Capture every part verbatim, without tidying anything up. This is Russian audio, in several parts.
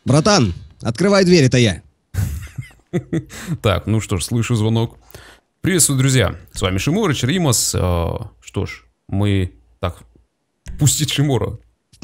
Братан, открывай дверь, это я. Так, ну что ж, слышу звонок. Приветствую, друзья. С вами Шиморыч, Римас. А, что ж, мы... Так, пустить Шимора.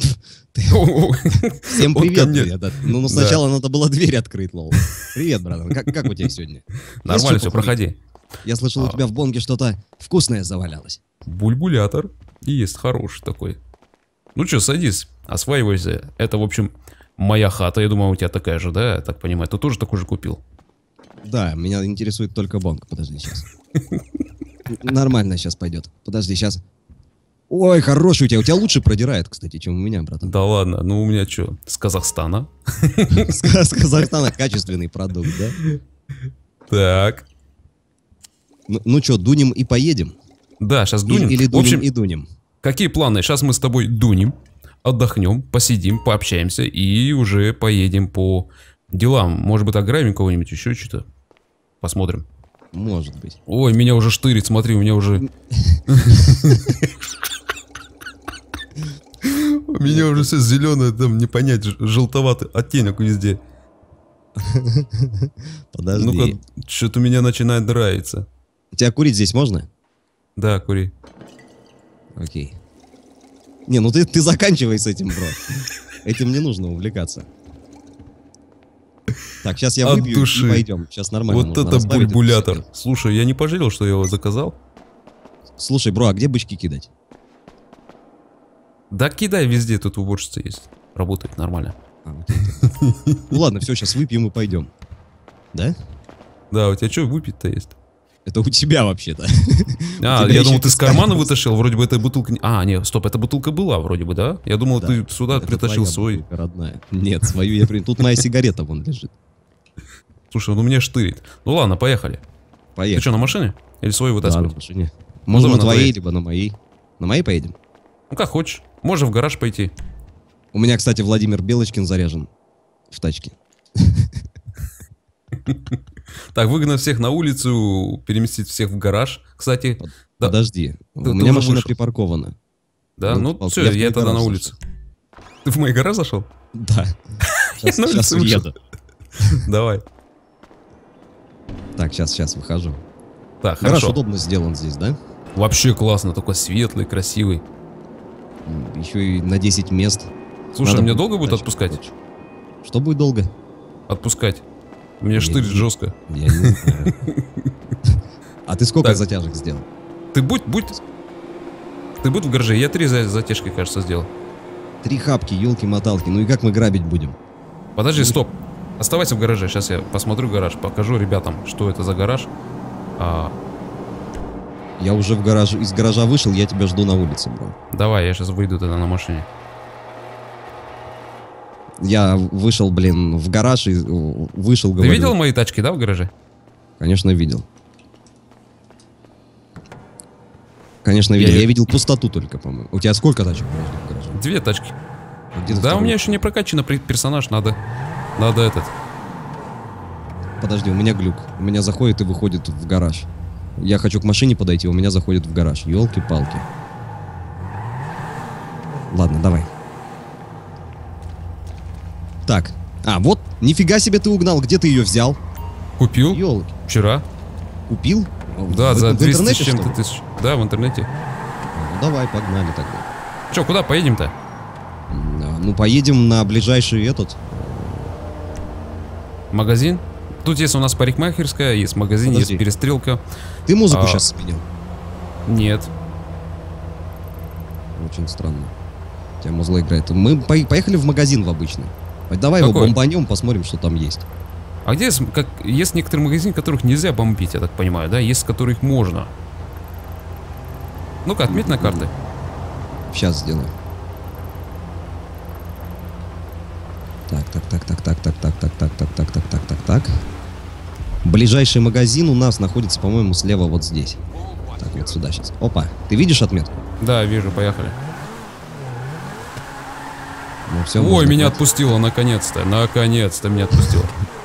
Всем привет, ребята. Ну, сначала надо было дверь открыть, лол. Привет, братан, как у тебя сегодня? Нормально все, проходи. Я слышал, у тебя в бонге что-то вкусное завалялось. Бульбулятор. И есть хороший такой. Ну что, садись, осваивайся. Это, в общем, моя хата. Я думаю, у тебя такая же, да? Я так понимаю. Ты тоже такой же купил? Да, меня интересует только бонг. Подожди, сейчас. Нормально сейчас пойдет. Подожди, сейчас. Ой, хороший у тебя. У тебя лучше продирает, кстати, чем у меня, братан. Да ладно, ну у меня что, с Казахстана? С Казахстана качественный продукт, да? Так. Ну что, дунем и поедем? Да, сейчас дунем. Или дунем и дунем. Какие планы? Сейчас мы с тобой дунем, отдохнем, посидим, пообщаемся и уже поедем по делам. Может быть, ограбим кого-нибудь, еще что-то. Посмотрим. Может быть. Ой, меня уже штырит, смотри, у меня уже... У меня уже все зеленое, там не понять, желтоватый оттенок везде. Подожди. Ну-ка, что-то меня начинает нравиться. Тебя курить здесь можно? Да, кури. Окей. Не, ну ты, ты заканчивай с этим, бро. Этим не нужно увлекаться. Так, сейчас я выпью и пойдем. Сейчас нормально. Вот это бульбулятор. Слушай, я не пожалел, что я его заказал. Слушай, бро, а где бычки кидать? Да кидай везде, тут уборщица есть. Работает нормально. А, ну ладно, все, сейчас выпьем и пойдем. Да? Да, у тебя что выпить-то есть? Это у тебя вообще-то. А, я думал, ты с кармана вытащил, вроде бы эта бутылка... А, нет, стоп, эта бутылка была вроде бы, да? Я думал, ты сюда притащил свой... родная. Нет, свою я принес. Тут моя сигарета вон лежит. Слушай, он у меня штырит. Ну ладно, поехали. Поехали. Ты что, на машине? Или свой вытаскивать? Да, на машине. Можно на твоей, либо на моей. На моей поедем? Ну как хочешь. Можно в гараж пойти. У меня, кстати, Владимир Белочкин заряжен в тачке. Так, выгнать всех на улицу, переместить всех в гараж. Кстати, подожди, у меня машина припаркована. Да, ну все, я тогда на улицу. Ты в мой гараж зашел? Да. Сейчас уеду. Давай. Так, сейчас, сейчас выхожу. Так, гараж хорошо. Удобно сделан здесь, да? Вообще классно, такой светлый, красивый. Еще и на десять мест. Слушай, Надо мне долго будет отпускать? Хочешь. Что будет долго? Отпускать. Мне штырит жестко. Я не знаю. А ты сколько так. затяжек сделал? Ты будь, будь. Ты будь в гараже. Я три затяжки, кажется, сделал. Три хапки, елки-моталки. Ну и как мы грабить будем? Подожди, стоп. Оставайся в гараже. Сейчас я посмотрю гараж, покажу ребятам, что это за гараж. А... Я уже в гараж, из гаража вышел, я тебя жду на улице, бро. Давай, я сейчас выйду тогда на машине. Я вышел, блин, в гараж и вышел, Ты говорю. видел мои тачки, да, в гараже? Конечно, видел. Конечно, видел. Я, я видел пустоту только, по-моему. У тебя сколько тачек в гараже? Две тачки. А да, у меня еще не прокачан персонаж, надо... Надо этот... Подожди, у меня глюк. У меня заходит и выходит в гараж. Я хочу к машине подойти, у меня заходит в гараж. Ёлки-палки. Ладно, давай. Так. А, вот, нифига себе ты угнал. Где ты ее взял? Купил. Ёлки. Вчера. Купил? Да, в, за в двести с чем-то тысяч. Да, в интернете. Ну, давай, погнали тогда. Че, куда поедем-то? Ну, поедем на ближайший этот... Магазин? Тут есть у нас парикмахерская, есть магазин, Подожди. есть перестрелка. Ты музыку а... сейчас сменил? Нет. Очень странно. У тебя музла играет. Мы по поехали в магазин в обычный. Давай Какой? его бомбанем, посмотрим, что там есть. А где есть, как, есть некоторые магазины, которых нельзя бомбить, я так понимаю, да? Есть, которых можно. Ну-ка, отметь на карты. Сейчас сделаю. Так, так, так, так, так, так, так, так, так, так, так, так, так, так, так. Ближайший магазин у нас находится, по-моему, слева вот здесь. Так, вот сюда сейчас. Опа, ты видишь отметку? Да, вижу, поехали. Ну, все, Ой, меня отпустило, наконец-то. Наконец-то меня отпустило.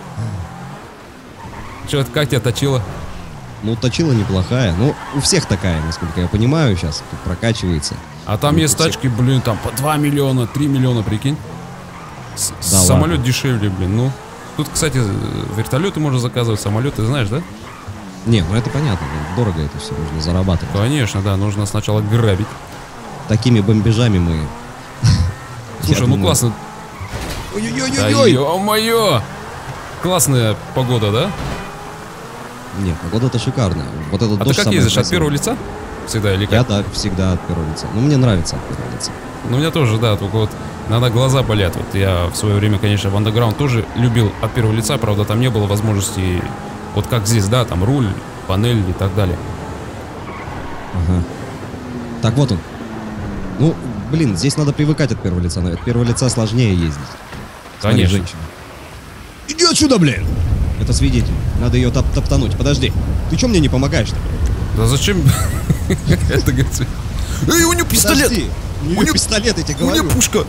Че, как тебя точило? Ну, точила неплохая. Ну, у всех такая, насколько я понимаю, сейчас тут прокачивается. А там ну, есть тачки, блин, там по два миллиона, три миллиона, прикинь. С Да самолет ладно. дешевле, блин. Ну, тут, кстати, вертолеты можно заказывать, самолеты, знаешь, да? Не, ну это понятно, блин, дорого это все, нужно зарабатывать. Конечно, да, нужно сначала грабить. Такими бомбежами мы... Слушай, Я ну думаю- классно. Да Ой-ой-ой-ой! ё-моё! Классная погода, да? Нет, погода-то шикарная. Вот этот А ты дождь как самый ездишь, от красивый. первого лица? Всегда или Я как? так, всегда от первого лица. Ну, мне нравится от первого лица. Ну, у меня тоже, да, только вот иногда глаза болят. Вот я в свое время, конечно, в Underground тоже любил от первого лица, правда, там не было возможности, вот как здесь, да, там руль, панель и так далее. Ага. Так, вот он. Ну, блин, здесь надо привыкать от первого лица. От первого лица сложнее ездить. Смотри, Конечно. женщина. Иди отсюда, блин! Это свидетель. Надо ее топ топтануть. Подожди. Ты что мне не помогаешь-то? Да зачем? Это говорится. Эй, у него пистолет! Подожди. У нее У неё- пистолет, я тебе У меня говорю. пушка!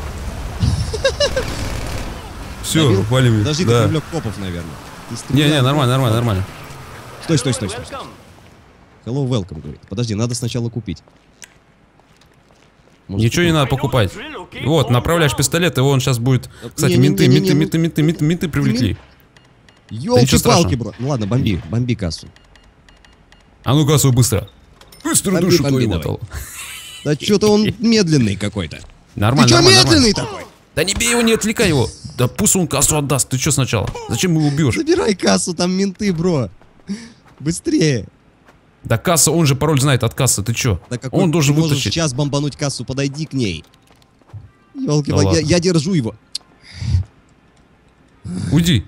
Все, Добил? валим. Подожди, ты Да. привлек копов, наверное. Ты стрелял. Не-не, нормально, нормально, нормально. Стой, стой, стой, стой. стой. Hello, welcome, говорит. Подожди, надо сначала купить. Может, Ничего не надо покупать. Вот, направляешь пистолет, и он сейчас будет... Кстати, менты, Не-не-не-не-не, менты, ну- менты, менты, менты, менты привлекли. ничего Ёлки-палки, страшного. бро. Ну ладно, бомби, бомби кассу. А ну кассу быстро. Быстро Бомби, душу бомби твою давай. мотал. Да что-то он медленный какой-то. Ты Нормально, что нормально, нормально. медленный такой? Да не бей его, не отвлекай его. Да пусть он кассу отдаст. Ты что сначала? Зачем его бьешь? Забирай кассу, там менты, бро. Быстрее. Да касса, он же пароль знает от кассы. Ты что? Да какой Он должен ты можешь вытащить. сейчас бомбануть кассу, подойди к ней. Ёлки, Да я, ладно. я держу его. Уйди.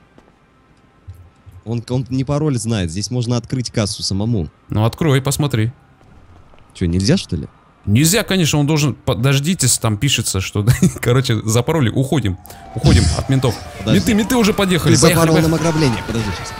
Он, он не пароль знает, здесь можно открыть кассу самому. Ну открой, посмотри. Что, нельзя что ли? Нельзя, конечно, он должен... Подождитесь, там пишется, что... Короче, запороли, уходим. Уходим от ментов. Подожди. Менты, менты уже подъехали. Ты Поехали, запорол нам поехали. ограбление, подожди сейчас.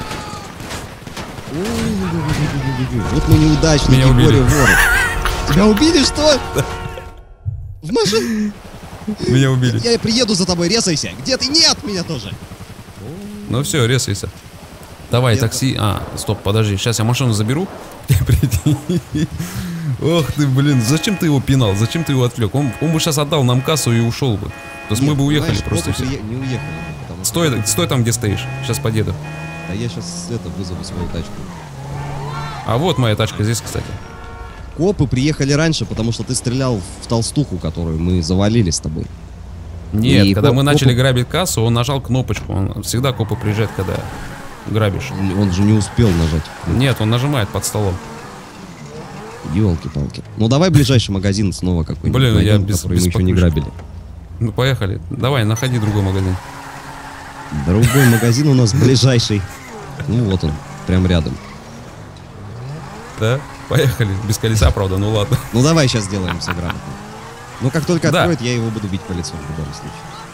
Ой-ой-ой-ой-ой-ой. Вот мы неудачники, Меня убили. горе-воры. Тебя убили, что? В машину? Меня убили. Я приеду за тобой, резайся. Где ты? Нет, меня тоже. Ну все, резайся. Давай, Я- такси. А, стоп, подожди. Сейчас я машину заберу. Приди. Ох ты, блин, зачем ты его пинал? Зачем ты его отвлек? Он, он бы сейчас отдал нам кассу и ушел бы. То есть мы Нет, бы уехали понимаешь, просто. и копы всё. прие- Не уехали. бы, потому что- Стой, стой там, где стоишь. Сейчас подъеду. Да я сейчас это вызову свою тачку. А вот моя тачка здесь, кстати. Копы приехали раньше, потому что ты стрелял в толстуху, которую мы завалили с тобой. Нет, И когда коп- мы начали копы- грабить кассу, он нажал кнопочку. Он всегда копы приезжает, когда грабишь. Он же не успел нажать. Нет, он нажимает под столом. Ёлки-палки. Ну давай ближайший магазин снова какой-нибудь Блин, я найдем, без- который без мы еще не покрышки. грабили. Ну, поехали. Давай, находи другой магазин. Другой магазин у нас ближайший. Ну вот он, прям рядом. Да? Поехали. Без колеса, правда, ну ладно. Ну давай сейчас сделаем все грамотно. Ну как только Да. откроет, я его буду бить по лицу в любом случае.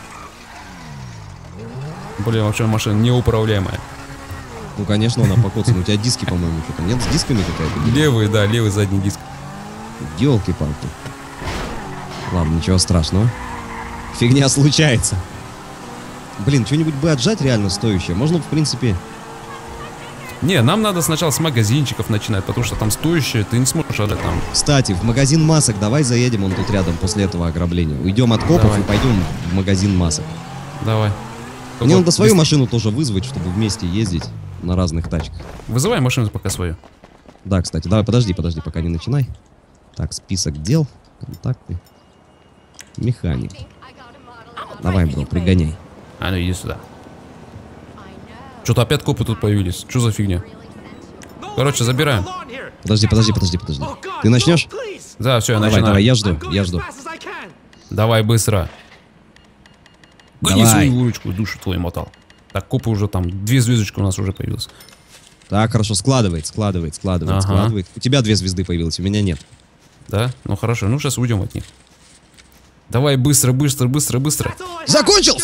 Блин, вообще машина неуправляемая. Ну конечно, она покоцана. У тебя диски, по-моему, что-то нет с дисками какая-то? Левый, да, левый задний диск. Ёлки-палки. Ладно, ничего страшного. Фигня случается. Блин, что-нибудь бы отжать реально стоящее. Можно, в принципе... Не, нам надо сначала с магазинчиков начинать, потому что там стоящее, ты не сможешь отдать там. Кстати, в магазин масок давай заедем, он тут рядом после этого ограбления. Уйдем от копов Давай. и пойдем в магазин масок. Давай. Мне Вот, надо свою без- машину тоже вызвать, чтобы вместе ездить на разных тачках. Вызывай машину пока свою. Да, кстати, давай, подожди, подожди, пока не начинай. Так, список дел, контакты. Механик. Давай, бро, пригоняй. А ну иди сюда. Что-то опять копы тут появились. Что за фигня? Короче, забираем. Подожди, подожди, подожди, подожди. Ты начнешь? Да, все, я Давай, начинаю. давай, я жду, я жду. Давай быстро. Гони Давай. свою выручку, душу твою мотал. Так, копы уже там, две звездочки у нас уже появилось. Так, хорошо, складывает, складывает, складывает, Ага. складывает. У тебя две звезды появилось, у меня нет. Да? Ну хорошо, ну сейчас уйдем от них. Давай быстро, быстро, быстро, быстро. Закончил!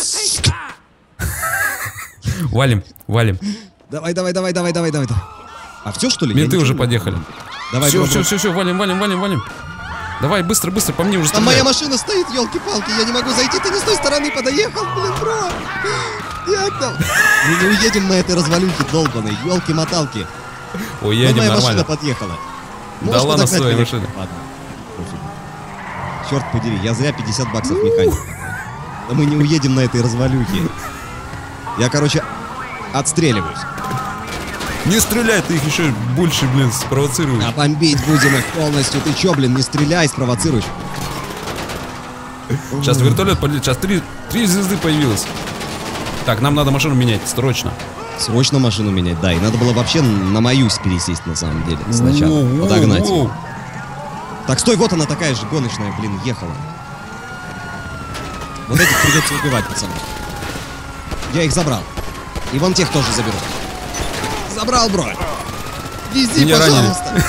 Валим, валим. Давай, давай, давай, давай, давай, давай. А все что ли? Менты Я уже ничего не подъехали. понял. Давай, Все, бро, все, бро. все, все, валим, валим, валим, валим. Давай, быстро, быстро, по мне уже Там моя стреляют. машина стоит, елки-палки, я не могу зайти, ты не с той стороны подоехал, блин, бро. Як там? Мы не уедем на этой развалюхе долбаной, елки-моталки. Ой, Вон едем моя машина нормально. подъехала. Да Можешь ладно, подогнать своя меня? машина. Ладно. Пофиг. Черт подери, я зря пятьдесят баксов механик. Да мы не уедем на этой развалюхе. Я, короче, отстреливаюсь. Не стреляй, ты их еще больше, блин, спровоцируешь. А бомбить будем их полностью. Ты чё, блин, не стреляй, спровоцируешь. Сейчас вертолет полетит. Сейчас три, три звезды появилось. Так, нам надо машину менять, срочно. Срочно машину менять, да. И надо было вообще на мою пересесть, на самом деле, сначала. Воу, Подогнать воу. ее. Так, стой, вот она такая же гоночная, блин, ехала. Вот этих придется убивать, пацаны. Я их забрал. И вон тех тоже заберу. Забрал, бро. Вези, Меня пожалуйста.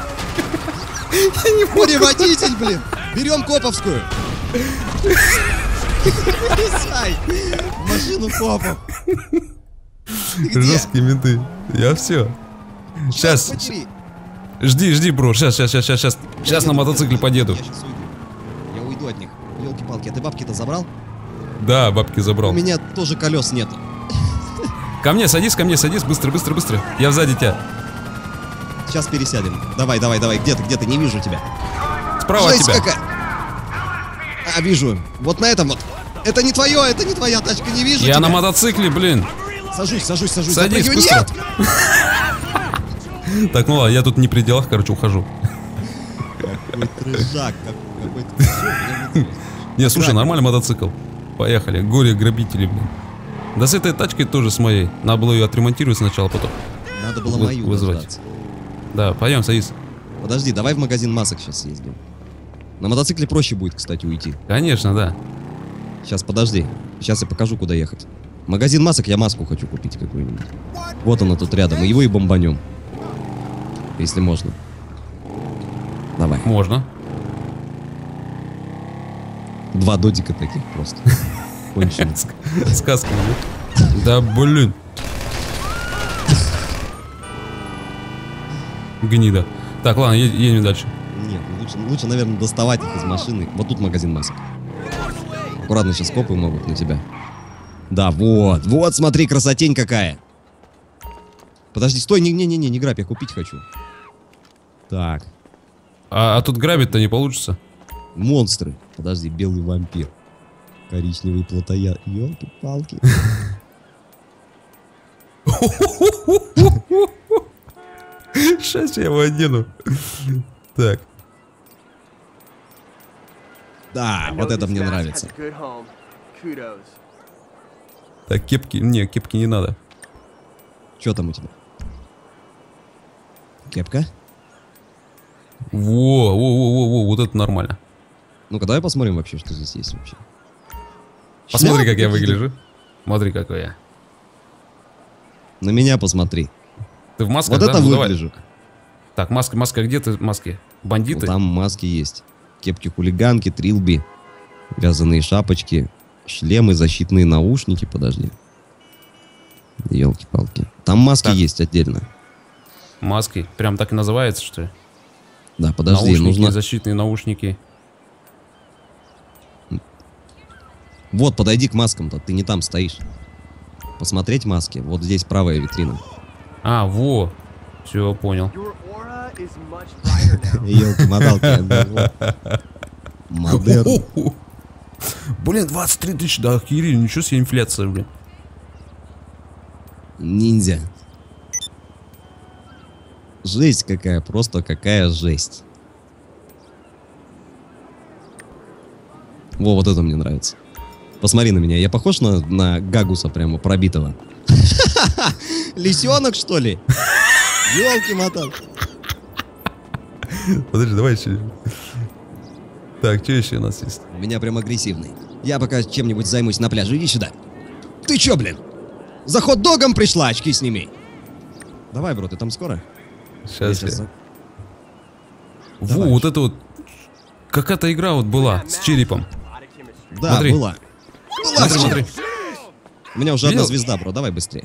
Горе водитель, блин. Берем Коповскую. Вылезай. В машину Копов. Жесткие менты. Я все. Сейчас. Почти. Жди, жди, бро. Сейчас, сейчас, сейчас, сейчас. Сейчас на мотоцикле подъеду. Я сейчас уйду. Я уйду от них. Елки-палки, а ты бабки-то забрал? Да, бабки забрал. У меня тоже колес нету. Ко мне садись, ко мне садись. Быстро, быстро, быстро. Я сзади тебя. Сейчас пересядем. Давай, давай, давай. Где ты, где ты? Не вижу тебя. Справа от Жесть тебя. какая. А, вижу. Вот на этом вот. Это не твое, это не твоя тачка, не вижу Я тебя. на мотоцикле, блин. Сажусь, сажусь, сажусь. Садись, запрыгиваю. быстро. Нет! Так, ну ладно, я тут не при делах, короче, ухожу. Какой трэжак, как- какой-то. Всё, меня выдернуло. Не, слушай, Правильно. нормальный мотоцикл. Поехали. Горе-грабители, блин. Да с этой тачкой тоже с моей. Надо было ее отремонтировать сначала, потом. Надо было Вы- мою вызвать. дождаться. Да, пойдем, садись. Подожди, давай в магазин масок сейчас съездим. На мотоцикле проще будет, кстати, уйти. Конечно, да. Сейчас, подожди. Сейчас я покажу, куда ехать. Магазин масок, я маску хочу купить какую-нибудь. Вот она тут рядом, и его и бомбанем. Если можно. Давай. Можно. Два додика таких просто. Конченых. Сказка, да? Да, блин. Гнида. Так, ладно, е- едем дальше. Нет, лучше, лучше, наверное, доставать их из машины. Вот тут магазин масок. Аккуратно, сейчас копы могут на тебя. Да, вот, вот, смотри, красотень какая. Подожди, стой, не-не-не, не грабь, я купить хочу. Так, А, а тут грабить-то не получится. монстры. Подожди, белый вампир. Коричневый плотояд. Ёлки-палки. Сейчас я его одену. Так. Да, вот это мне нравится. Так, кепки. Не, кепки не надо. Что там у тебя? Кепка? Во, во, во, во, во, вот это нормально. Ну-ка, давай посмотрим вообще, что здесь есть вообще. Посмотри, как я Шляпы какие-то. выгляжу. Смотри, какой я. На меня посмотри. Ты в масках, Вот да? это Ну, давай. выгляжу. Так, маска, маска, где ты маски? Бандиты? Ну, там маски есть. Кепки-хулиганки, трилби, вязаные шапочки, шлемы, защитные наушники. Подожди. Елки-палки. Там маски Так. есть отдельно. Маски. Прям так и называется, что ли? Да, подожди, наушники, нужно... защитные наушники. Вот, подойди к маскам-то, ты не там стоишь. Посмотреть маски. Вот здесь правая витрина. А, во. Все, понял. Елки-моталки. Модерн. Блин, двадцать три тысячи, да, Кирилл, ничего себе инфляция, блин. Ниндзя. Жесть какая, просто какая жесть. Во, вот это мне нравится. Посмотри на меня, я похож на, на Гагуса прямо пробитого? Лисенок, что ли? Ёлки-моталки. Подожди, давай еще. Так, что еще у нас есть? У меня прям агрессивный. Я пока чем-нибудь займусь на пляже. Иди сюда. Ты чё, блин? За хот-догом пришла, очки сними. Давай, бро, ты там скоро? Сейчас Я я. щас за- Во, Давай. вот это вот. Какая-то игра вот была с черепом. Да, Смотри. была. Была Смотри, с смотри. чем? У меня уже одна Видел? звезда, бро, давай быстрее.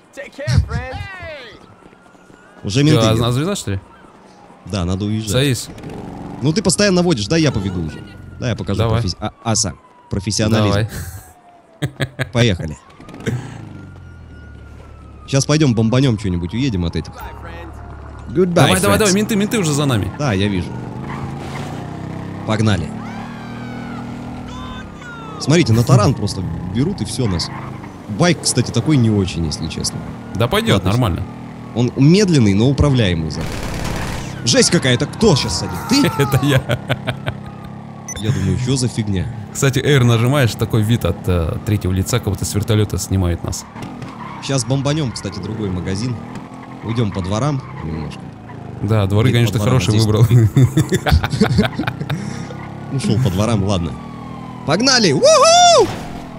Уже менты Что, едут. одна звезда, что ли? Да, надо уезжать. Садись. Ну ты постоянно водишь, да, я поведу уже. Да, я покажу Давай. профи- а- аса. Профессионализм. Давай. Поехали. Сейчас пойдем бомбанем что-нибудь, уедем от этих. Goodbye, Давай, давай, friends. давай, менты, менты уже за нами. Да, я вижу. Погнали. Смотрите, на таран просто берут и все нас. Байк, кстати, такой не очень, если честно. Да пойдет, Ладно, нормально. Он медленный, но управляемый. За. Жесть какая-то, кто сейчас садит? Ты? Это я. Я думаю, что за фигня? Кстати, R нажимаешь, такой вид от э, третьего лица, как будто с вертолета снимает нас. Сейчас бомбанем, кстати, другой магазин. Уйдем по дворам немножко. Да, дворы, Или конечно, по дворам, хорошие а здесь выбрал. Ушел по дворам, ладно. Погнали! У-ху!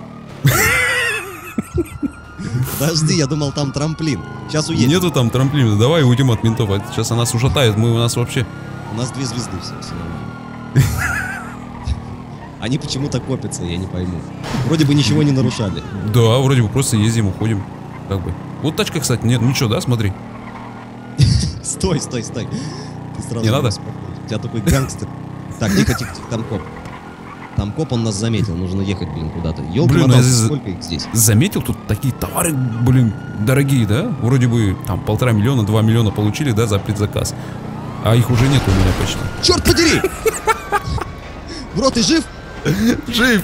Подожди, я думал, там трамплин. Сейчас уедем. Нету там трамплина, давай уйдем от ментов. Сейчас она нас ушатает, мы у нас вообще... У нас две звезды, все, все нормально. Они почему-то копятся, я не пойму. Вроде бы ничего не нарушали. Да, вроде бы просто ездим, уходим. Как бы. Вот тачка, кстати, нет, ничего, да, смотри. Стой, стой, стой. Ты сразу Не надо? успокойся. У тебя такой гангстер. Так, тихо, тихо, тихо, там коп. Там коп, он нас заметил, нужно ехать, блин, куда-то. Ёлки, Блин, мотал, а здесь- сколько их здесь? Заметил, тут такие товары, блин, дорогие, да? Вроде бы там полтора миллиона, два миллиона получили, да, за предзаказ. А их уже нет у меня почти. Черт подери! Бро, ты жив? Жив!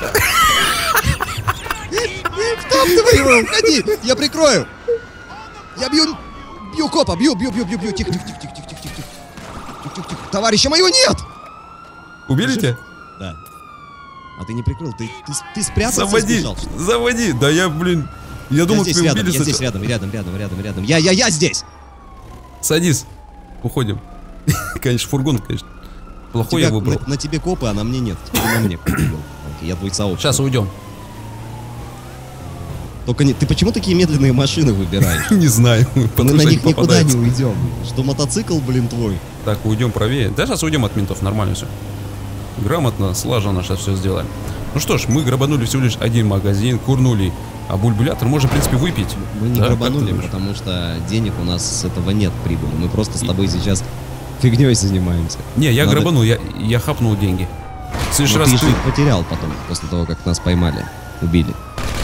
Там ты воевал, уходи, я прикрою. Я бью, бью копа, бью, бью, бью, бью, бью. Тихо, тихо, тихо, тихо, тихо, тихо, тихо, тихо. Тихо, тихо, тихо. Товарища моего нет! Убили тебя? Да. А ты не прикрыл, ты, ты, ты спрятался и Заводи, сбежал, что ли? заводи. Да я, блин, я думал, Я здесь тебя рядом, убили. я здесь сначала. рядом, рядом, рядом, рядом, рядом. Я, я, я здесь! Садись, уходим. Конечно, фургон, конечно. Плохой Тебя- я выбрал. На, на тебе копы, а на мне нет. Теперь на мне копы. Я твой сообщник. Сейчас уйдем. Только не, ты почему такие медленные машины выбираешь? Не знаю, Мы потому на что они них никуда попадаются. не уйдем. Что мотоцикл, блин, твой? Так, уйдем правее. Да, сейчас уйдем от ментов, нормально все. Грамотно, слаженно сейчас все сделаем. Ну что ж, мы грабанули всего лишь один магазин, курнули, а бульбулятор можно, в принципе, выпить. Мы не Да, грабанули, как ты думаешь? потому что денег у нас с этого нет прибыли. Мы просто с тобой сейчас фигней занимаемся. Не, я Надо- грабанул, я, я хапнул деньги. В следующий Но раз ты ты... же их потерял потом, после того, как нас поймали, убили.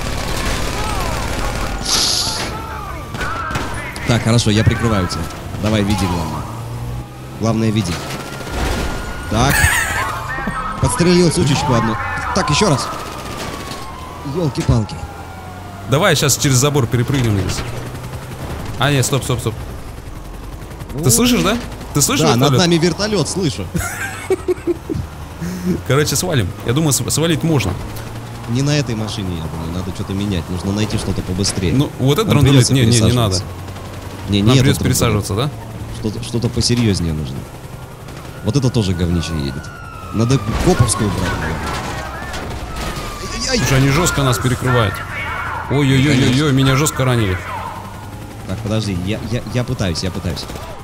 Так, хорошо, я прикрываю тебя. Давай, веди главное. Главное, веди. Так. Подстрелил сучечку одну. Так, еще раз. Ёлки-палки. Давай сейчас через забор перепрыгнем здесь. А, нет, стоп, стоп, стоп. Ты слышишь, да? Ты слышишь? Да, над вертолет? нами вертолет, слышу. Короче, свалим. Я думаю, св- свалить можно. Не на этой машине, я думаю, надо что-то менять. Нужно найти что-то побыстрее. Ну, вот это Нам драндулет. придется Не, не, не надо. пересаживаться. Не, Нам не придется этот драндулет. пересаживаться, да? Что-то, что-то посерьезнее нужно. Вот это тоже говнище едет. Надо коповскую брать. Ай-яй-яй. Слушай, они жестко нас перекрывают. Ой-ой-ой-ой, меня жестко ранили. Так, подожди, я, я, я пытаюсь, я пытаюсь.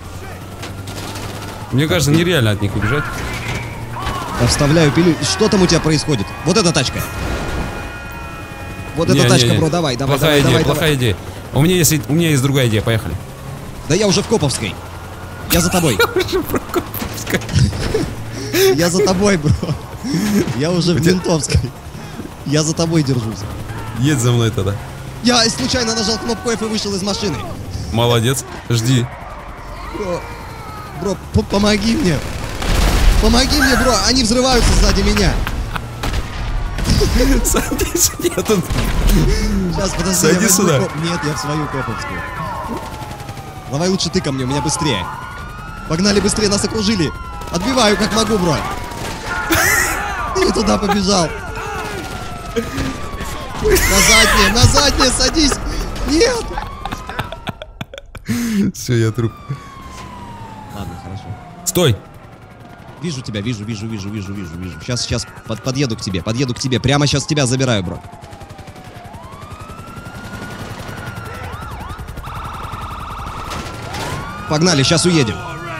Мне кажется, нереально от них убежать. Я вставляю пилю. Что там у тебя происходит? Вот эта тачка. Вот эта Не, тачка, не, не. бро, давай, давай, Плохая давай, идея, давай, плохая идея. У меня есть, у меня есть другая идея, поехали. давай. Да я уже в Коповской. Я за тобой. Я за тобой, бро. Я уже в Ментовской. Я за тобой держусь. Едь за мной тогда. Я случайно нажал кнопку F и вышел из машины. Молодец, жди. Бро, бро, п- помоги мне. Помоги мне, бро, они взрываются сзади меня. Садись, я тут. Сейчас, подожди, Садись я возьму сюда. коп- Нет, я в свою коповскую. Давай лучше ты ко мне, у меня быстрее. Погнали быстрее, нас окружили. Отбиваю как могу, бро. Ты не туда побежал. На заднее, на заднее садись. Нет. Все, я труп. Ладно, хорошо. Стой! Вижу тебя, вижу, вижу, вижу, вижу, вижу, вижу. Сейчас, сейчас под, подъеду к тебе, подъеду к тебе. Прямо сейчас тебя забираю, бро. Погнали, сейчас уедем.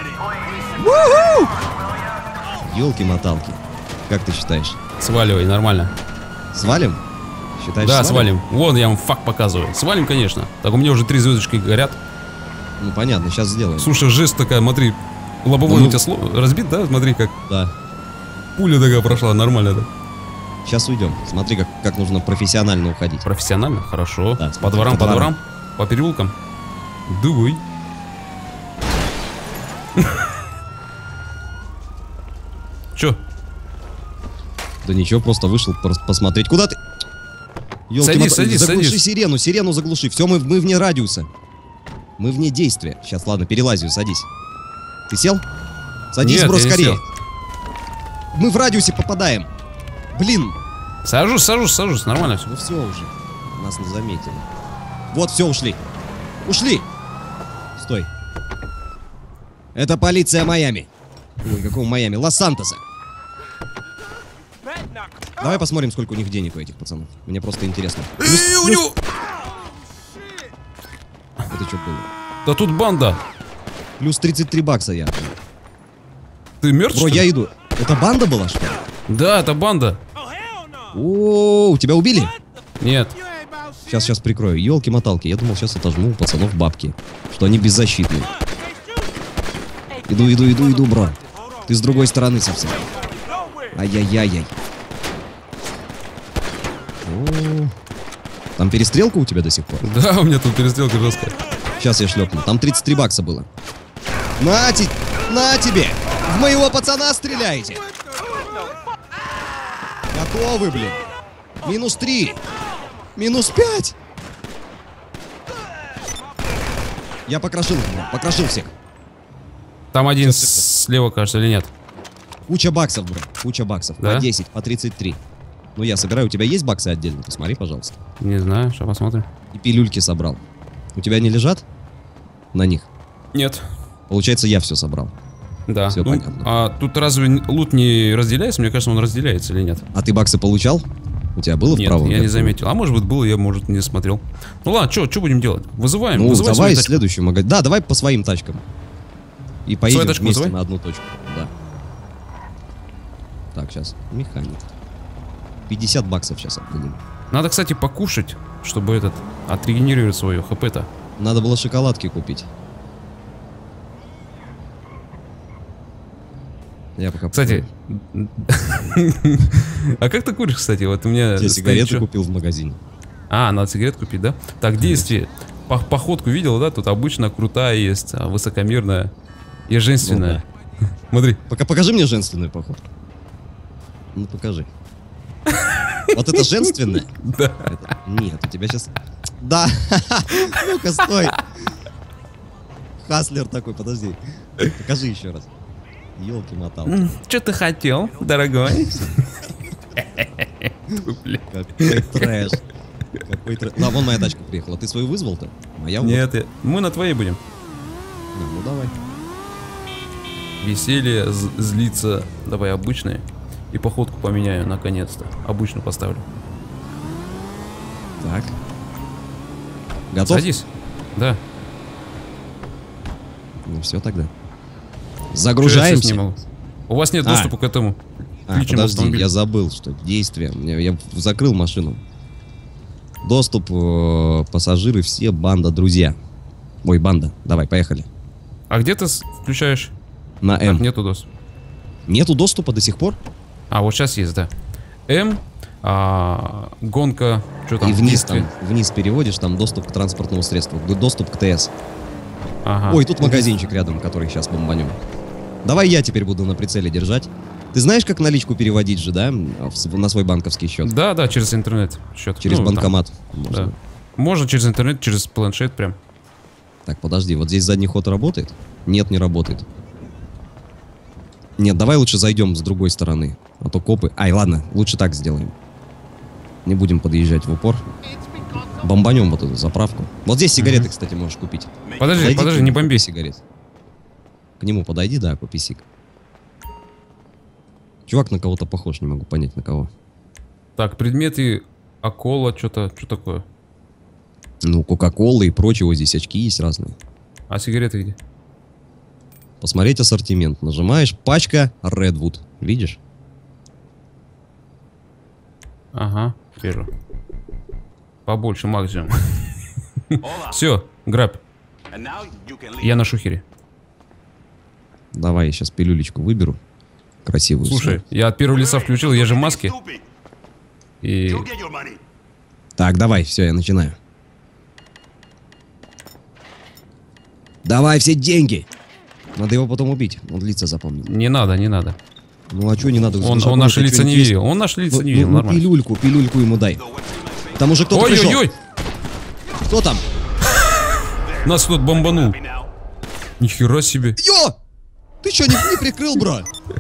Ёлки-моталки. Как ты считаешь? Сваливай, нормально. Свалим? Считаешь, Да, свалим. Вон, я вам факт показываю. Свалим, конечно. Так у меня уже три звездочки горят. Ну понятно, сейчас сделаем. Слушай, жесть такая, смотри. Лобовой Ну, у тебя сло- разбит, да? Смотри, как Да. пуля такая прошла, нормально, да? Сейчас уйдем. Смотри, как, как нужно профессионально уходить. Профессионально, хорошо. Да, по смотри, дворам, по по дворам. дворам, по переулкам. Дуй. Чё? Да ничего, просто вышел пос- посмотреть. Куда ты? Ёлки, Садись, мото- садись, заглуши садись. сирену, сирену заглуши. Все, мы, мы вне радиуса. Мы вне действия. Сейчас, ладно, перелазю, садись. Ты сел? Садись, Нет, бро, я не скорее. сел. Мы в радиусе попадаем. Блин. Сажусь, сажусь, сажусь, нормально все. Ну все уже. Нас не заметили. Вот, все, ушли. Ушли. Стой. Это полиция Майами. Ой, какого Майами? Лос-Сантоса. Давай посмотрим, сколько у них денег у этих пацанов. Мне просто интересно. Эй, у него... Это что было? Да тут банда. Плюс тридцать три бакса я. Ты мертв, Бро, что ли? я иду. Это банда была, что ли? Да, это банда. О, тебя убили? Нет. Сейчас, сейчас прикрою. Елки-моталки. Я думал, сейчас отожму у пацанов бабки. Что они беззащитные. Иду, иду, иду, иду, бро. Ты с другой стороны совсем. Ай-яй-яй-яй. О, там перестрелка у тебя до сих пор? Да, у меня тут перестрелка жесткая. Сейчас я шлепну. Там тридцать три бакса было. На, те, на тебе! В моего пацана стреляете! Готовы, блин! Минус три! Минус пять! Я покрошил их, бро. Покрошил всех. Там один Сейчас, слева, кажется, или нет? Куча баксов, бро. Куча баксов. Да? По десять, по тридцать три. Ну, я собираю. У тебя есть баксы отдельно? Посмотри, пожалуйста. Не знаю, сейчас посмотрим. И пилюльки собрал. У тебя не лежат? На них. Нет. Получается, я все собрал. Да. Всё Ну, понятно. а тут разве лут не разделяется? Мне кажется, он разделяется или нет? А ты баксы получал? У тебя было Нет, в правом я не верху? заметил. А может быть было, я, может, не смотрел. Ну ладно, что будем делать? Вызываем. Ну, Вызывай давай свою тачку. следующий магазин. Да, давай по своим тачкам. И поедем тачку вместе вызывай? на одну точку. Да. Так, сейчас. Механик. пятьдесят баксов сейчас отдадим. Надо, кстати, покушать, чтобы этот отрегенерировать свое хп-то. Надо было шоколадки купить. Я пока... Кстати, а как ты куришь, кстати? Вот у меня... Я стоит сигареты чё? купил в магазине. А, надо сигарет купить, да? Так, действие. По- Походку видел, да? Тут обычно крутая есть, а высокомерная и женственная. Смотри. Пока покажи мне женственную походку. Ну, покажи. Вот это женственное? Да. Это- Нет, у тебя сейчас... Да! Ну-ка, стой! Хаслер такой, подожди. Покажи еще раз. Ёлки-моталки. Что ты хотел, дорогой? Какой трэш. Какой трэш. Да, вон моя тачка приехала. Ты свою вызвал-то? Моя вот. Нет, я- мы на твоей будем. Ну, ну, давай. Веселье, з- злиться. Давай обычные. И походку поменяю, наконец-то. Обычную поставлю. Так. Готов? Садись. Да. Ну все тогда. Чё я Загружаемся. сесть не могу? У вас нет А. доступа к этому. А, личному подожди, автомобилю. я забыл, что действие. Мне- Я закрыл машину. Доступ, э, пассажиры, все, банда, друзья. Ой, банда. Давай, поехали. А где ты с- включаешь? На Так, М. нету доступа. Нету доступа до сих пор? А, вот сейчас есть, да. М, а, гонка, что там? И вниз действие. там, вниз переводишь, там доступ к транспортному средству, д- доступ к ТС. Ага. Ой, тут магазинчик рядом, который сейчас бомбанем. Давай я теперь буду на прицеле держать. Ты знаешь, как наличку переводить же, да? В с- на свой банковский счет? Да, да, через интернет счет. Через Ну, там, банкомат. Можно. да. Можно через интернет, через планшет прям. Так, подожди, вот здесь задний ход работает? Нет, не работает. Нет, давай лучше зайдем с другой стороны. А то копы... Ай, ладно, лучше так сделаем. Не будем подъезжать в упор. Бомбанем вот эту заправку. Вот здесь сигареты, кстати, можешь купить. Подожди, Подойди подожди, к не нему, бомби. купи сигарет. К нему подойди, да, купи сик. Чувак на кого-то похож, не могу понять на кого. Так, предметы, акола, что-то, что такое? Ну, Кока-Кола и прочего, здесь очки есть разные. А сигареты где? Посмотреть ассортимент. Нажимаешь, пачка Redwood. Видишь? Ага, вижу. Побольше максимум. Все, граб. Я на шухере. Давай, я сейчас пилюлечку выберу. Красивую. Слушай, я от первого лица включил, я же в маске. И... Так, давай, все, я начинаю. Давай все деньги. Надо его потом убить. Он лица запомнил. Не надо, не надо. Ну а что не надо? Он, он наши лица не видел. Он наши лица ну, не видел, ну, нормально. Пилюльку, пилюльку ему дай. Там уже кто-то пришел. Ой-ой-ой! Кто там? Нас тут бомбанул. Нихера себе. Йо! Ты что, не, не прикрыл, бро?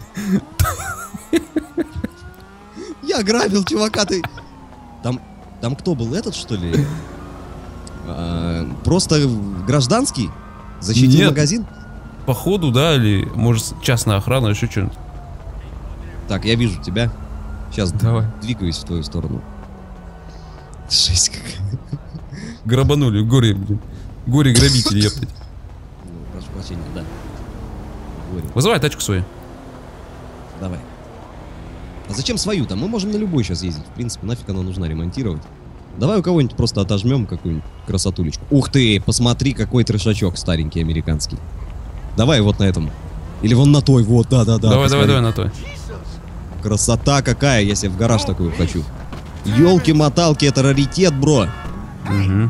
Я грабил, чувака, ты... Там, там кто был, этот, что ли? А, просто гражданский? Защитил Нет. магазин? Походу, да, или может частная охрана, еще что-нибудь. Так, я вижу тебя. Сейчас Давай. двигаюсь в твою сторону. Жесть какая. Грабанули, горе, блин. Горе-грабители, ептать. Ну, прошу прощения, да. Горе. Вызывай тачку свою. Давай. А зачем свою-то? Мы можем на любой сейчас ездить. В принципе, нафиг она нужна ремонтировать. Давай у кого-нибудь просто отожмем какую-нибудь красотулечку. Ух ты, посмотри, какой трешачок старенький американский. Давай вот на этом. Или вон на той, вот, да-да-да. Давай, посмотри. давай, давай на той. Красота какая, я себе в гараж такую хочу. Ёлки-моталки, это раритет, бро. Угу.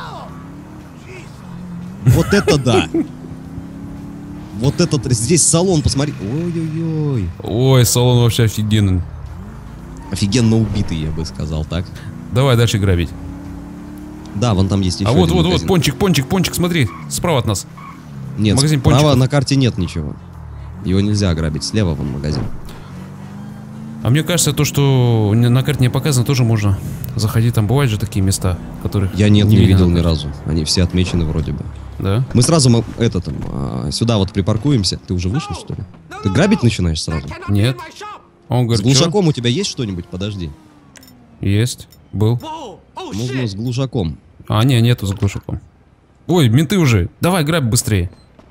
Вот это да. Вот этот, здесь салон, посмотри. Ой-ой-ой. Ой, салон вообще офигенный. Офигенно убитый, я бы сказал, так. Давай дальше грабить. Да, вон там есть еще А вот, один вот, вот, магазин. пончик, пончик, пончик, смотри, справа от нас. Нет, магазин справа пончиков. на карте нет ничего. Его нельзя ограбить. Слева вон магазин. А мне кажется, то, что на карте не показано, тоже можно заходить. Там бывают же такие места, которых Я нет, не, видно видел на ни карте. разу. Они все отмечены вроде бы. Да? Мы сразу мо- это там а, сюда вот припаркуемся. Ты уже вышел, что ли? Ты грабить начинаешь сразу? Нет. Он С говорит, глушаком у тебя есть что-нибудь? Подожди. «Чё?» Есть. Был. Нужно с глушаком. А, не, нету с глушаком. Ой, менты уже. Давай, грабь быстрее.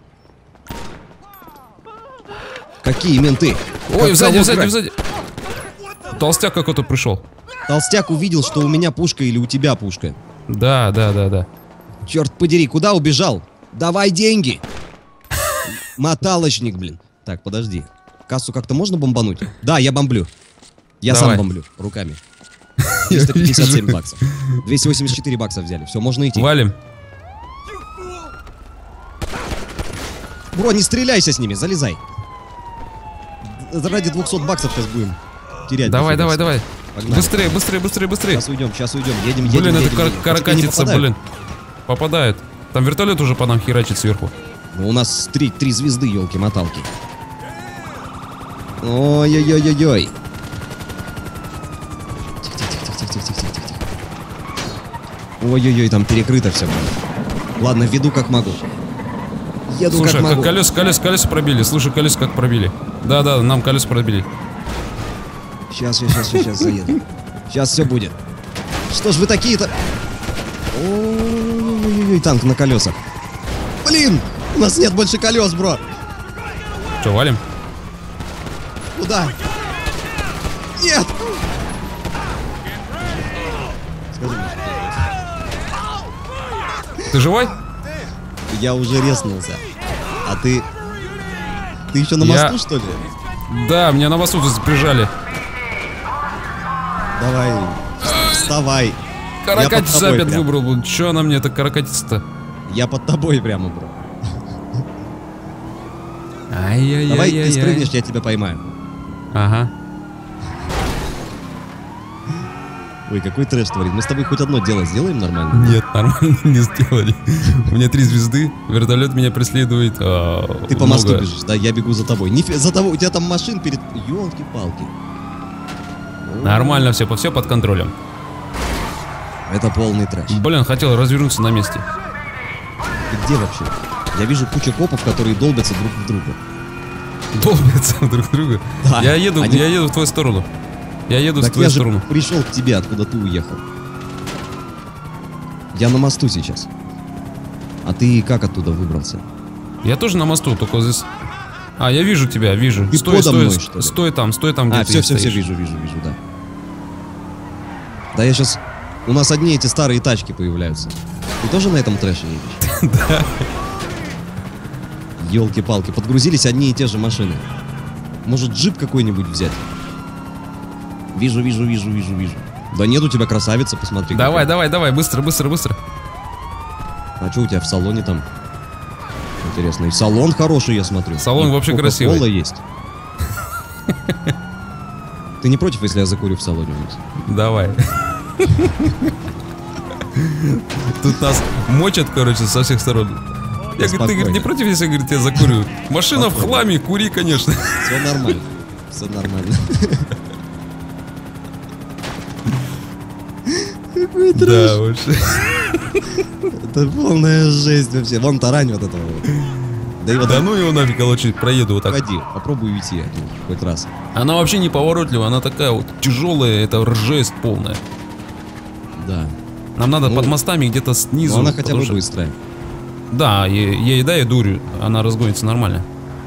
Какие менты? Ой, Как сзади, кого сзади, грабить? сзади. Толстяк какой-то пришел. Толстяк увидел, что у меня пушка или у тебя пушка. Да, да, да, да. Черт подери, куда убежал? Давай деньги! Моталочник, блин. Так, подожди. Кассу как-то можно бомбануть? Да, я бомблю. Я Давай. сам бомблю, руками. триста пятьдесят семь баксов. двести восемьдесят четыре бакса взяли. Все, можно идти. Валим. Бро, не стреляйся с ними, залезай. Д- Ради двухсот баксов сейчас будем терять. Давай, дофига давай, всего. давай. Погнали. Быстрее, быстрее, быстрее, быстрее. Сейчас уйдем, сейчас уйдем. Едем, едем, Блин, едем, это кар- едем. каракатица, Почти не попадают. блин. Попадает. Там вертолет уже по нам херачит сверху. Ну, у нас три, три звезды, елки-моталки. Ой-ой-ой-ой-ой. Тихо-тихо-тихо-тихо-тихо-тихо-тихо. Ой-ой-ой, там перекрыто все. Ладно, веду как могу. Еду Слушай, как как могу. колеса, колеса, колеса пробили. Слушай, колеса как пробили. Да, да, нам колеса пробили. Сейчас, сейчас, сейчас, сейчас заеду. Сейчас все будет. Что ж вы такие-то? Ой-ой-ой, танк на колесах. Блин, у нас нет больше колес, бро. Че, валим? Куда? Нет! Скажи мне, Ты живой? я уже резнулся. А ты... Ты еще на Я- мосту, что ли? Да, меня на мосту тут прижали. Давай, вставай. Каракатица тобой опять прям. выбрал. блин. Че она мне, это каракатица-то? Я под тобой прямо, бро. Ай-яй-яй-яй. Давай ты спрыгнешь, я тебя поймаю. Ага. Ой, какой трэш творит. Мы с тобой хоть одно дело сделаем нормально? Нет, нормально не сделали. У меня три звезды, вертолет меня преследует. а, Ты по много- мосту бежишь, да? Я бегу за тобой. Нифи... За тобой. У тебя там машин перед... Ёлки-палки. Нормально все, все под контролем. Это полный трэш. Блин, хотел развернуться на месте. Ты где вообще? Я вижу кучу копов, которые долбятся друг в друга. Долбятся друг друга. Да, Я еду, они- я еду в твою сторону. Я еду в Так твою я же сторону. пришел к тебе, откуда ты уехал. Я на мосту сейчас. А ты как оттуда выбрался? Я тоже на мосту, только здесь. А, я вижу тебя, вижу. Ты стой, подо стой, мной, что ли? стой там, стой там, где А, ты все, все, все, стоишь. вижу, вижу, вижу, да. Да я сейчас... У нас одни эти старые тачки появляются. Ты тоже на этом трэше едешь? Да. Ёлки-палки, подгрузились одни и те же машины. Может, джип какой-нибудь взять? Вижу, вижу, вижу, вижу, вижу. Да нет у тебя красавица, посмотри. Давай, какая. давай, давай, быстро, быстро, быстро. А что у тебя в салоне там? Интересно. И салон хороший, я смотрю. Салон И вообще Coca-Cola красивый. есть. Ты не против, если я закурю в салоне у нас? Давай. Тут нас мочат, короче, со всех сторон. Я говорю, ты говорит, не против, если говорит, я закурю? Машина в хламе, кури, конечно. Все нормально. Все нормально. Какой трэш. Да, вообще. Это полная жесть вообще. Вон тарань вот этого вот. Да, и вот да ну его нафиг, короче, проеду вот так. Погоди, попробуй уйти один хоть раз. Она вообще неповоротливая, она такая вот тяжелая, это ржесть полная. Да. Нам надо ну, под мостами где-то снизу. Но она хотя бы что... быстрая. Да, ей, ей дай дурю, она разгонится нормально.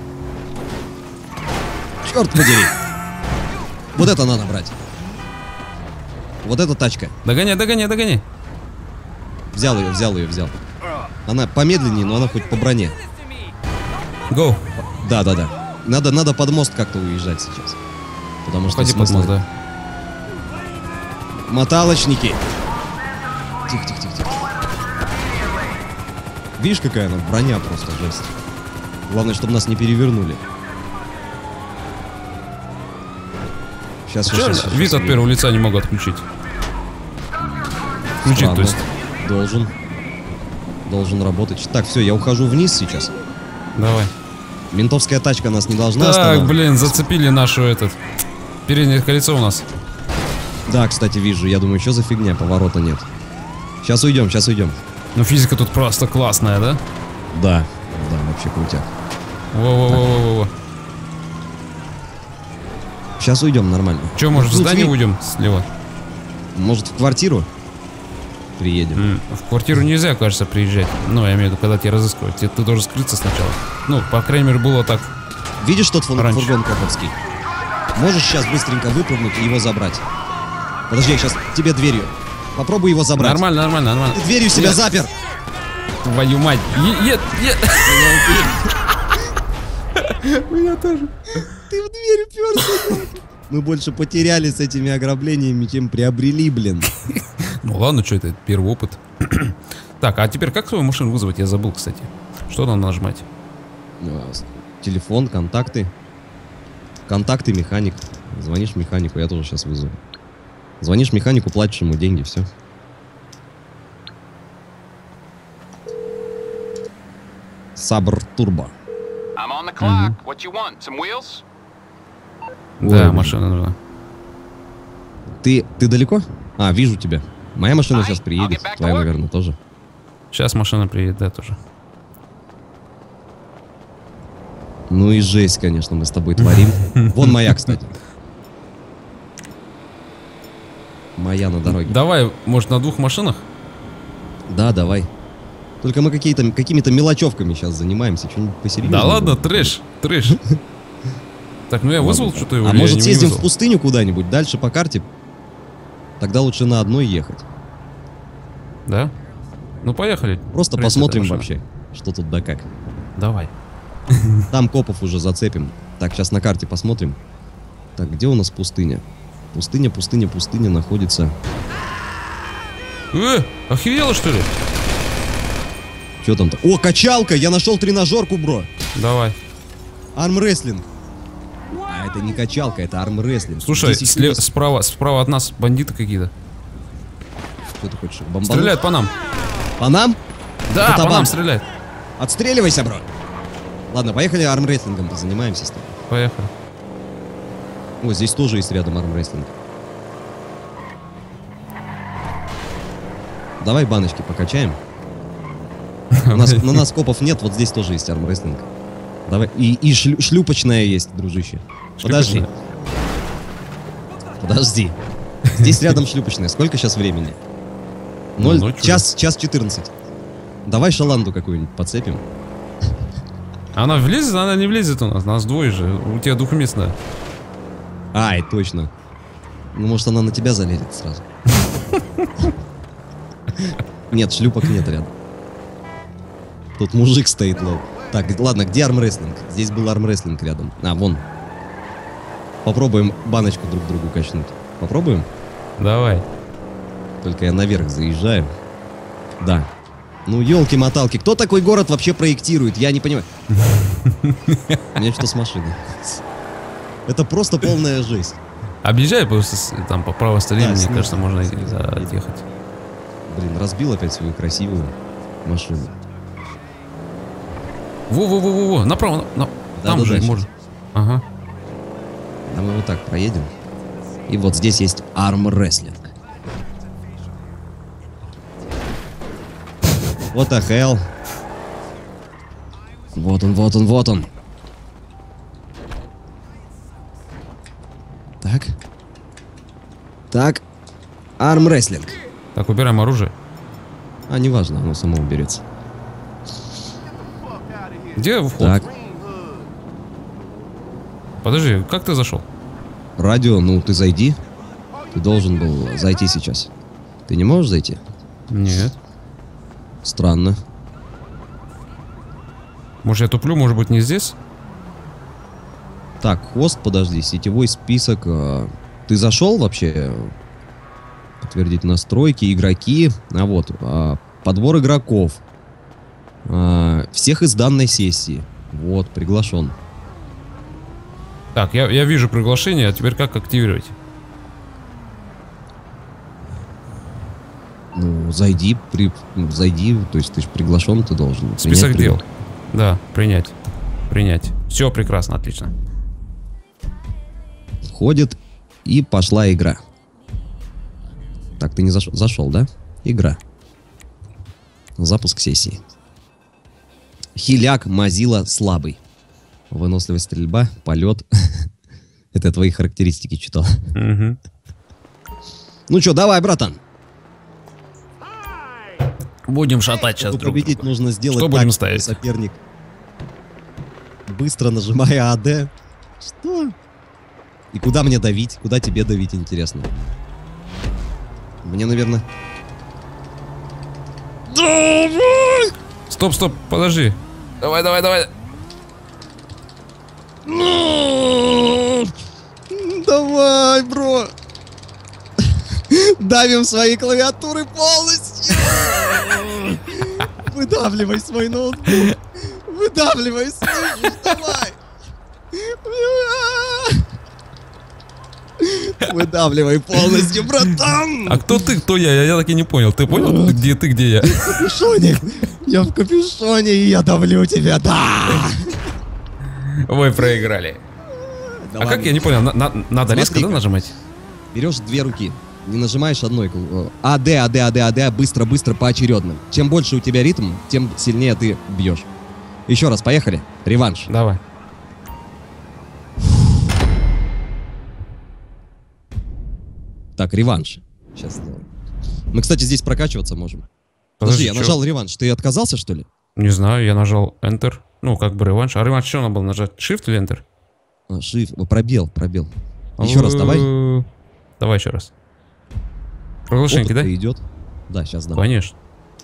Черт подери. Вот это надо брать. Вот эта тачка. Догоняй, догоняй, догоняй. Взял ее, взял ее, взял. Она помедленнее, но она хоть по броне. Go. Да, да, да. Надо, надо под мост как-то уезжать сейчас. Потому что Ходи под мост, да. Моталочники. Тихо, тихо, тихо, тихо. Видишь, какая она броня просто, жесть. Главное, чтобы нас не перевернули. Сейчас, сейчас, сейчас, сейчас, Вид сейчас, от первого лица не могу отключить. Включить, то есть. Должен. Должен работать. Так, все, я ухожу вниз сейчас. Давай. Ментовская тачка нас не должна Так, останавливать. блин, зацепили нашу этот. Переднее колесо у нас. Да, кстати, вижу. Я думаю, что за фигня, поворота нет. Сейчас уйдем, сейчас уйдем. Ну, физика тут просто классная, да? Да, да, вообще крутяк. Во-во-во-во-во. Сейчас уйдем нормально. Че, может, в Ну, здание тебе- уйдем слева? Может, в квартиру приедем? М, В квартиру нельзя, кажется, приезжать. Ну, я имею в виду, когда тебя разыскивают. Тебе- Ты должен скрыться сначала. Ну, по крайней мере, было так. Видишь тот фун- Раньше. фургон коповский? Можешь сейчас быстренько выпрыгнуть и его забрать? Подожди, я сейчас тебе дверью. Попробуй его забрать. Нормально, нормально, нормально. Ты дверью себя Нет. запер. Твою мать. Е- е- е- Меня тоже. Ты в дверь уперся. Мы больше потеряли с этими ограблениями, чем приобрели, блин. Ну ладно, что это, первый опыт. Так, а теперь как свою машину вызвать? Я забыл, кстати. Что надо нажимать? А, с- Телефон, контакты. Контакты, механик. Звонишь механику, я тоже сейчас вызову. Звонишь механику, платишь ему деньги, все. Сабр Турбо. I'm on the clock. What you want? Some wheels? Да, Ой. машина нужна. Ты, ты далеко? А, вижу тебя. Моя машина Ай, сейчас приедет. I'll get back to Твоя, work. наверное, тоже. Сейчас машина приедет, да, тоже. Ну и жесть, конечно, мы с тобой творим. Вон моя, кстати. Моя на дороге. Давай, может, на двух машинах? Да, давай. Только мы какие-то, какими-то мелочевками сейчас занимаемся. Что-нибудь посерьезнее. Да ладно, было. трэш, трэш. Так, ну я вызвал Ладно. что-то его. А или я может не съездим в вызвал? пустыню куда-нибудь, дальше по карте? Тогда лучше на одной ехать. Да? Ну поехали. Просто В принципе, посмотрим машина. вообще, что тут да как. Давай. Там копов уже зацепим. Так, сейчас на карте посмотрим. Так, где у нас пустыня? Пустыня, пустыня, пустыня находится... Э, охерела что ли? Что там-то? О, качалка! Я нашел тренажерку, бро! Давай. Армрестлинг. А это не качалка, это армрестлинг. Слушай, Здесь сле- еще- справа, справа от нас бандиты какие-то. Что ты хочешь? Бомбануть? Стреляют по нам. По нам? Да, Это по бам. нам стреляют. Отстреливайся, бро! Ладно, поехали армрестлингом занимаемся с тобой. Поехали. О, здесь тоже есть рядом армрестлинг. Давай баночки покачаем. У нас, на нас копов нет, вот здесь тоже есть армрестлинг. Давай. И, и шлю- шлюпочная есть, дружище. Подожди. Подожди. Здесь рядом шлюпочная. Сколько сейчас времени? Ноль, Ну, ну, чё час, час четырнадцать. Давай шаланду какую-нибудь подцепим. Она влезет, она не влезет у нас. Нас двое же. У тебя двухместная. Ай, точно. Ну, может, она на тебя залезет сразу. Нет, шлюпок нет рядом. Тут мужик стоит лоу. Так, ладно, где армрестлинг? Здесь был армрестлинг рядом. А, вон. Попробуем баночку друг другу качнуть. Попробуем? Давай. Только я наверх заезжаю. Да. Ну, елки-моталки. Кто такой город вообще проектирует? Я не понимаю. У меня что с машиной? Это просто полная жесть. Объезжай просто с- там по правой стороне, Да, мне снизу. кажется, можно и за- отъехать. Блин, разбил опять свою красивую машину. Во-во-во-во-во, направо, на- на- там Да-да-да, же щас. можно. Ага. А мы вот так проедем. И вот здесь есть армрестлинг. Вот the hell. Вот он, вот он, вот он. Так. Так. Армрестлинг. Так, убираем оружие. А, неважно, оно само уберется. Где вход? Так. Подожди, как ты зашел? Радио, ну ты зайди. Ты должен был зайти сейчас. Ты не можешь зайти? Нет. Странно. Может, я туплю, может быть, не здесь? Так, хост, подожди, сетевой список. э, Ты зашел вообще? Подтвердить настройки, игроки. А вот, а, подбор игроков. А, всех из данной сессии. Вот, приглашен. Так, я, я вижу приглашение, а теперь как активировать? Ну, зайди, при, ну, зайди, то есть ты же приглашен, ты должен. принять Список при- дел. Да, принять. Принять. Все прекрасно, отлично. Входит, и пошла игра. Так, ты не зашел? Зашел, да? Игра. Запуск сессии. Хиляк, Мазила, слабый. Выносливость, стрельба, полет. Это я твои характеристики читал. Мгм. Ну что, давай, братан. Будем шатать сейчас Чтобы друг победить, друга. нужно сделать Что так, будем чтобы ставить? соперник, быстро нажимая АД. Что? И куда мне давить? Куда тебе давить, интересно? Мне, наверное... Давай! Стоп, стоп, подожди. Давай, давай, давай. Давай, бро! Давим свои клавиатуры полностью! Выдавливай свой ноутбук! Выдавливай, слышишь? Давай! Выдавливай полностью, братан! А кто ты, кто я? Я, я так и не понял. Ты понял, где ты, где я? В капюшоне! Я в капюшоне, и я давлю тебя, да! Вы проиграли. Да А как ладно. я не понял, на- на- надо резко, да, Смотри-ка. нажимать? Берешь две руки, не нажимаешь одной. кл- АД, АД, АД, АД, быстро, быстро, поочередно. Чем больше у тебя ритм, тем сильнее ты бьешь. Еще раз, поехали. Реванш. Давай. Так, реванш. Сейчас сделаем. Мы, кстати, здесь прокачиваться можем. Подожди, я чё? нажал реванш. Ты отказался, что ли? Не знаю, я нажал Enter. Ну, как бы реванш. А реванш что надо было нажать? Shift или Enter? А, Shift. О, пробел, пробел. Еще раз давай. Э, Давай еще раз. Приглашение, да? Опыт идет. Да, сейчас дам. Конечно.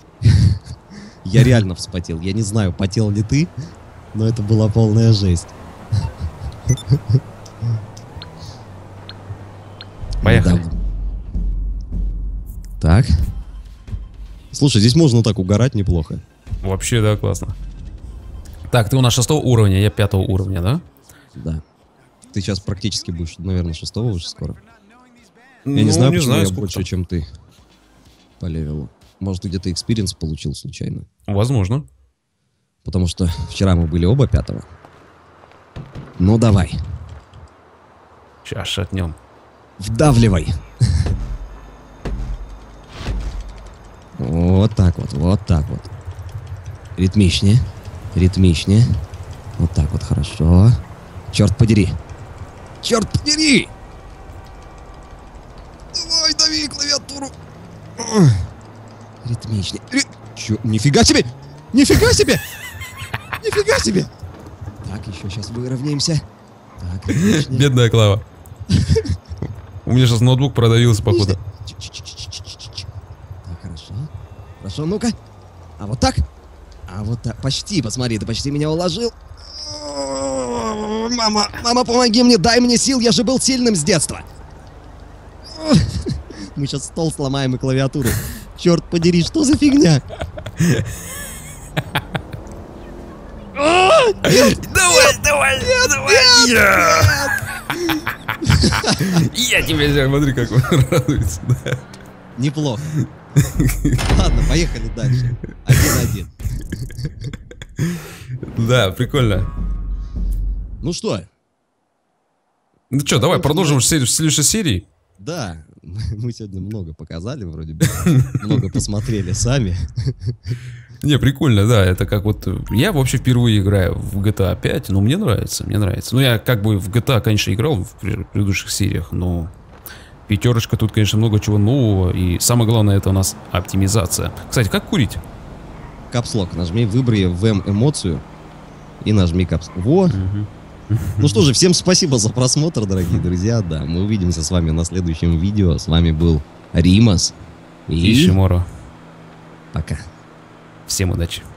Я реально вспотел. Я не знаю, потел ли ты, но это была полная жесть. Поехали. Недавно. Так. Слушай, здесь можно так угорать неплохо. Вообще, да, классно. Так, ты у нас шестого уровня, я пятого уровня, да? Да. Ты сейчас практически будешь, наверное, шестого уже скоро. Ну, Я не знаю, почему я сколько больше, там. чем ты по левелу. Может, ты где-то экспириенс получил случайно. Возможно. Потому что вчера мы были оба пятого. Ну, давай. Сейчас шатнем. Вдавливай. Вот так вот, вот так вот. Ритмичнее. Ритмичнее. Вот так вот, хорошо. Черт подери. Черт подери! Давай, дави клавиатуру. Ритмичнее. Ри... Чё? Нифига себе! Нифига себе! Нифига себе! Так, еще сейчас выровняемся. Так, ритмичнее. Бедная Клава. У меня сейчас ноутбук продавился, походу. Ч-ч-ч-ч-ч-ч-ч. Так, хорошо. Хорошо, ну-ка. А вот так? А вот так. Почти, посмотри, ты почти меня уложил. О, Мама, мама, помоги мне, дай мне сил, я же был сильным с детства. О, Мы сейчас стол сломаем и клавиатуру. Черт подери, что за фигня? О, нет, Давай, давай, давай! нет! Я тебя сейчас, смотри, как он радуется. Неплохо. Ладно, поехали дальше. Один-один. Да, прикольно. Ну что? Ну что, давай продолжим в следующей серии. Да, мы сегодня много показали вроде бы. Много посмотрели сами. Не, прикольно, да, это как вот... Я вообще впервые играю в джи ти эй пять, но мне нравится, мне нравится. Ну, я как бы в джи ти эй, конечно, играл в предыдущих сериях, но... Пятерочка, тут, конечно, много чего нового, и самое главное, это у нас оптимизация. Кстати, как курить? Капслок, нажми, выбери в эм эмоцию и нажми капс. Во! Ну что же, всем спасибо за просмотр, дорогие друзья. Да, мы увидимся с вами на следующем видео. С вами был Римас и, и Шиморо. Пока. Всем удачи.